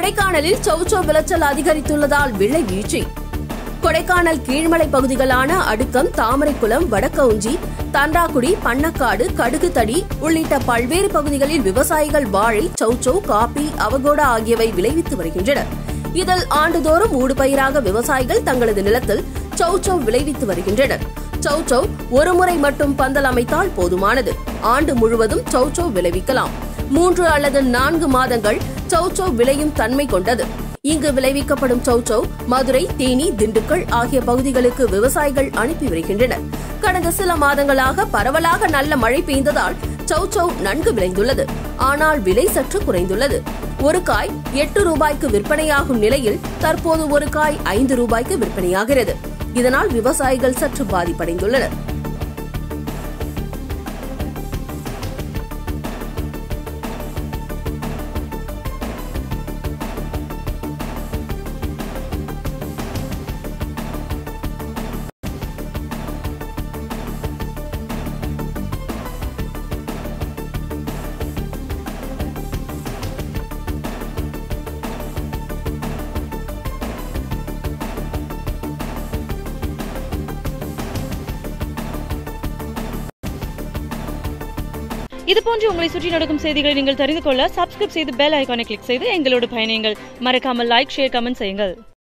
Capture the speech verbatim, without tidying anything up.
கொடைக்கானலில் சௌசௌ விளைச்சல் அதிகரித்துள்ளதால் விலை வீழ்ச்சி. கொடைக்கானல் கீழ்மலை பகுதிகளான அடுக்கம், தாமரைக்குளம், வடக்கவுஞ்சி, தண்டாக்குடி, பண்ணக்காடு, கடுகுத்தடி உள்ளிட்ட பல்வேறு பகுதிகளில் விவசாயிகள் வாழை, சௌசௌ, காபி, அவகோடா ஆகியவை விளைவித்து வருகின்றனர். இதில் ஆண்டுதோறும் ஊடுபயிராக விவசாயிகள் தங்களது நிலத்தில் சௌசௌ விளைவித்து வருகின்றனர். சௌசௌ ஒருமுறை மட்டும் பந்தல் அமைத்தால் போதுமானது. ஆண்டு முழுவதும் சௌசௌ விளைவிக்கலாம். மூன்று அல்லது நான்கு மாதங்கள் சௌசௌ விளையும் தன்மை கொண்டது. இங்கு விளைவிக்கப்படும் சௌசௌ மதுரை, தேனி, திண்டுக்கல் ஆகிய பகுதிகளுக்கு விவசாயிகள் அனுப்பி வருகின்றனர். கடந்த சில மாதங்களாக பரவலாக நல்ல மழை பெய்ததால் சௌசௌ நன்கு விளைந்துள்ளது. ஆனால் விலை சற்று குறைந்துள்ளது. ஒரு காய் எட்டு ரூபாய்க்கு விற்பனையாகும் நிலையில் தற்போது ஒரு காய் ஐந்து ரூபாய்க்கு விற்பனையாகிறது. இதனால் விவசாயிகள் சற்று பாதிப்படைந்துள்ளனர். இதுபோன்று உங்களை சுற்றி நடக்கும் செய்திகளை நீங்கள் தெரிந்து கொள்ள சப்ஸ்கிரைப் செய்து பெல் ஐகானை கிளிக் செய்து எங்களோடு பயணியுங்கள். மறக்காமல் லைக், ஷேர், கமெண்ட் செய்யுங்கள்.